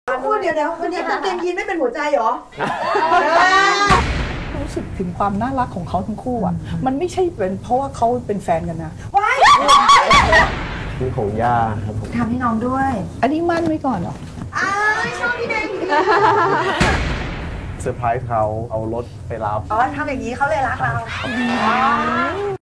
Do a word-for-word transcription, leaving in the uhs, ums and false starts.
พูดเดี๋ยวเดี๋ยววันนี้กางเกงยีนไม่เป็นหัวใจเหรอรู้สึกถึงความน่ารักของเขาทั้งคู่อ่ะมันไม่ใช่เป็นเพราะว่าเขาเป็นแฟนกันนะว้ายนี่ของย่าครับผมทำให้น้องด้วยอันนี้มั่นไว้ก่อนเหรออ้าวชอบพี่เด็กเซอร์ไพรส์เขาเอารถไปรับอ๋อทำอย่างนี้เขาเลยรักเรา